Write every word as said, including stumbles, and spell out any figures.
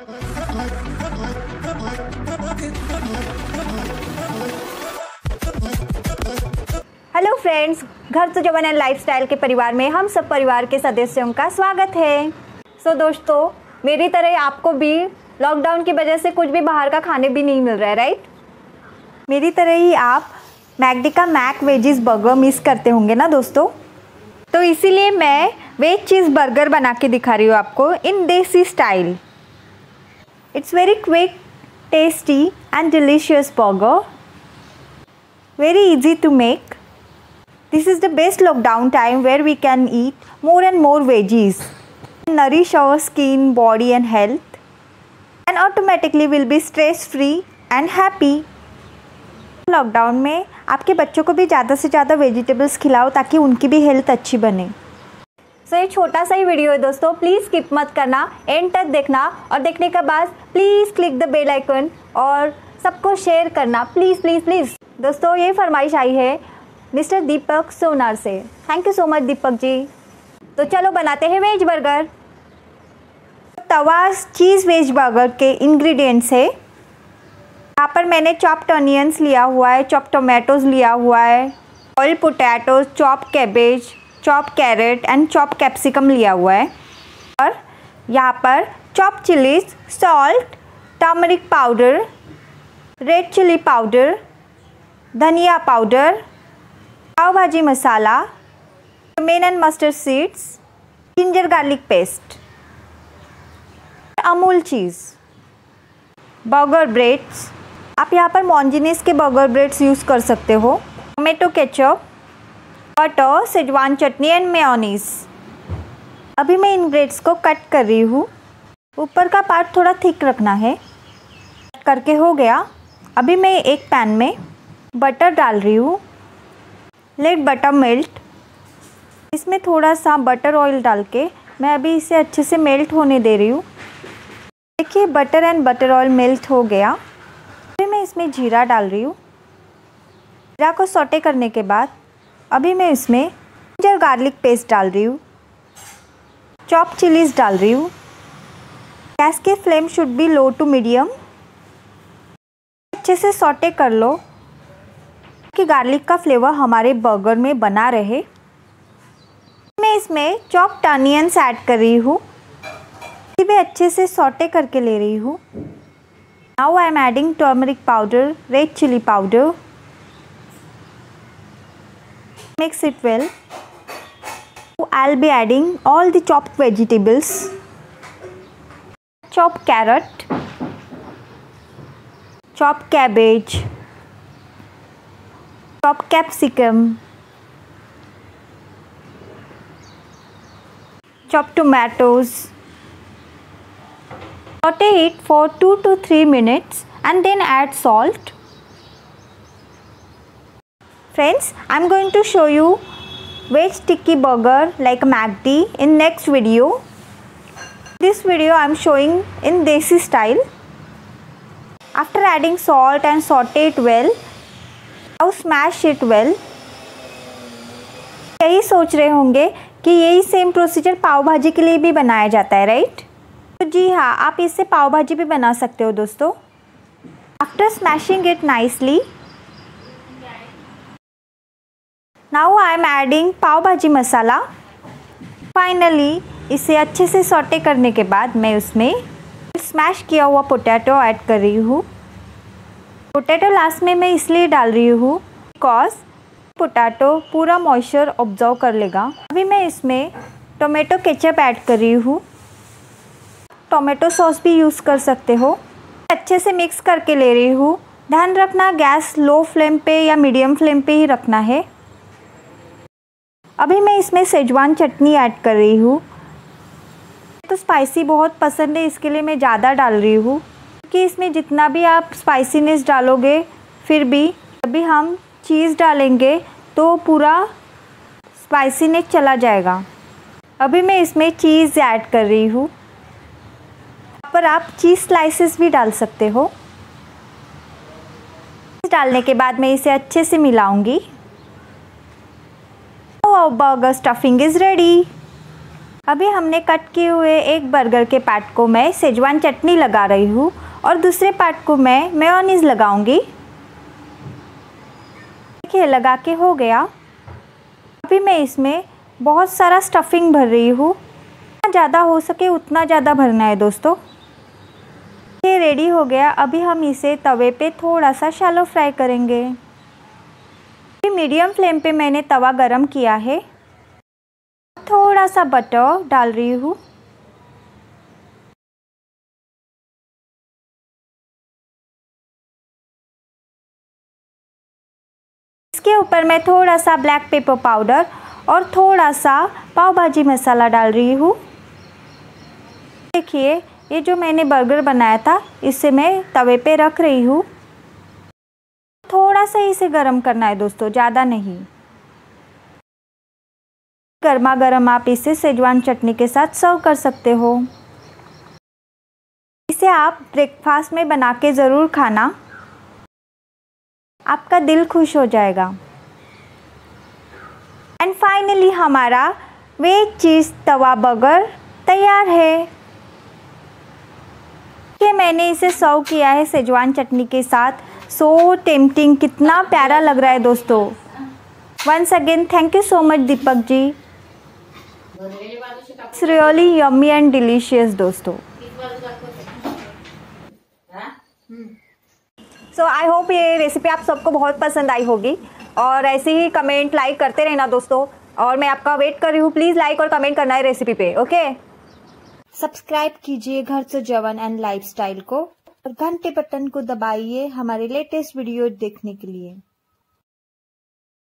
Hello friends, घर तो जवान एंड लाइफस्टाइल के परिवार में हम सब परिवार के सदस्यों का स्वागत है। सो so, दोस्तों, मेरी तरह आपको भी लॉकडाउन की वजह से कुछ भी बाहर का खाने भी नहीं मिल रहा है, राइट? मेरी तरह ही आप मैकडी का मैक वेजिस बर्गर मिस करते होंगे ना दोस्तों। तो इसीलिए मैं वेज चीज़ बर्गर बना के दिखा रही हूँ आपको in desi style. It's very quick, tasty and delicious burger, very easy to make. This is the best lockdown time where we can eat more and more veggies, nourish our skin, body and health, and automatically will be stress free and happy. Lockdown में आपके बच्चों को भी ज़्यादा से ज़्यादा vegetables खिलाओ ताकि उनकी भी हेल्थ अच्छी बने। सो so, ये छोटा सा ही वीडियो है दोस्तों, प्लीज़ स्किप मत करना, एंड तक देखना और देखने के बाद please click the bell icon और सबको शेयर करना, प्लीज़ प्लीज़ प्लीज़। दोस्तों, ये फरमाइश आई है मिस्टर दीपक सोनार से। Thank you so much Deepak ji. तो चलो बनाते हैं veg burger. Tawa cheese veg burger के इंग्रेडिएंट्स है, यहाँ पर मैंने चॉप्ड अनियंस लिया हुआ है, चॉप टोमेटोज़ लिया हुआ है, oil potatoes, chop cabbage, chop carrot and chop capsicum लिया हुआ है, और यहाँ पर chop chillies, salt, turmeric powder, red chilli powder, धनिया powder, pav bhaji masala, cumin and mustard seeds, ginger garlic paste, Amul cheese, burger breads. आप यहाँ पर मॉन्जिनीस के बर्गर ब्रेड्स यूज़ कर सकते हो, tomato ketchup, butter, Schezwan chutney and mayonnaise. अभी मैं इन ब्रेड्स को कट कर रही हूँ। ऊपर का पार्ट थोड़ा थिक रखना है। कट करके हो गया। अभी मैं एक पैन में बटर डाल रही हूँ। Let butter melt. इसमें थोड़ा सा बटर ऑयल डाल के मैं अभी इसे अच्छे से मेल्ट होने दे रही हूँ। देखिए, butter and butter oil melt हो गया। अभी मैं इसमें जीरा डाल रही हूँ। जीरा को सौटे करने के बाद अभी मैं इसमें जिंजर गार्लिक पेस्ट डाल रही हूँ, चॉप चिलीज डाल रही हूँ। गैस के flame should be low to medium. अच्छे से सौटे कर लो कि गार्लिक का फ्लेवर हमारे बर्गर में बना रहे। मैं इसमें चॉप्ड अनियंस ऐड कर रही हूँ, इसे भी अच्छे से सौटे करके ले रही हूँ। Now I am adding turmeric powder, red chilli powder. Mix it well. I will be adding all the chopped vegetables, chopped carrot, chopped cabbage, chopped capsicum, chopped tomatoes. Saute it for two to three minutes and then add salt. Friends, I am going to show you veg sticky burger like McD in next video. This video I am showing in desi style. After adding salt and saute it well, now smash it well. यही सोच रहे होंगे कि यही same procedure पाव भाजी के लिए भी बनाया जाता है, राइट? तो जी हाँ, आप इससे पाव भाजी भी बना सकते हो दोस्तों। After smashing it nicely, now I am adding pav bhaji masala. Finally, इसे अच्छे से सौटे करने के बाद मैं उसमें स्मैश किया हुआ पोटैटो ऐड कर रही हूँ। पोटैटो लास्ट में मैं इसलिए डाल रही हूँ बिकॉज पोटैटो पूरा मॉइस्चर ऑब्जर्व कर लेगा। अभी मैं इसमें टोमेटो केचप ऐड कर रही हूँ। टोमेटो सॉस भी यूज़ कर सकते हो। अच्छे से मिक्स करके ले रही हूँ। ध्यान रखना, गैस लो फ्लेम पे या मीडियम फ्लेम पे ही रखना है। अभी मैं इसमें सेजवान चटनी ऐड कर रही हूँ। तो स्पाइसी बहुत पसंद है, इसके लिए मैं ज़्यादा डाल रही हूँ, क्योंकि इसमें जितना भी आप स्पाइसीनेस डालोगे फिर भी अभी हम चीज़ डालेंगे तो पूरा स्पाइसीनेस चला जाएगा। अभी मैं इसमें चीज़ ऐड कर रही हूँ। यहाँ पर आप चीज़ स्लाइसेस भी डाल सकते हो। डालने के बाद मैं इसे अच्छे से मिलाऊंगी। Our burger stuffing is ready. अभी हमने कट किए हुए एक बर्गर के पार्ट को मैं सेजवान चटनी लगा रही हूँ और दूसरे पार्ट को मैं मेयोनीज लगाऊंगी। देखिए लगा के हो गया। अभी मैं इसमें बहुत सारा स्टफिंग भर रही हूँ, जितना ज़्यादा हो सके उतना ज़्यादा भरना है दोस्तों। ये रेडी हो गया। अभी हम इसे तवे पे थोड़ा सा शैलो फ्राई करेंगे। मीडियम फ्लेम पे मैंने तवा गरम किया है। थोड़ा सा बटर डाल रही हूँ। इसके ऊपर मैं थोड़ा सा ब्लैक पेपर पाउडर और थोड़ा सा पाव भाजी मसाला डाल रही हूँ। देखिए ये जो मैंने बर्गर बनाया था इसे मैं तवे पे रख रही हूँ। थोड़ा सा इसे गरम करना है दोस्तों, ज़्यादा नहीं। गर्मा गर्म आप इसे सेजवान चटनी के साथ सर्व कर सकते हो। इसे आप ब्रेकफास्ट में बना के ज़रूर खाना, आपका दिल खुश हो जाएगा। एंड फाइनली हमारा वेज चीज़ तवा बर्गर तैयार है। ये मैंने इसे सर्व किया है सेजवान चटनी के साथ। सो टेम्पटिंग, कितना प्यारा लग रहा है दोस्तों। Once again thank you so much Deepak ji. It's really yummy and delicious दोस्तों। सो आई होप ये रेसिपी आप सबको बहुत पसंद आई होगी और ऐसे ही कमेंट लाइक करते रहना दोस्तों। और मैं आपका वेट कर रही हूँ, प्लीज़ लाइक और कमेंट करना है रेसिपी पे। ओके, सब्सक्राइब कीजिए घर से जवन एंड लाइफस्टाइल को और घंटे बटन को दबाइए हमारे लेटेस्ट वीडियो देखने के लिए।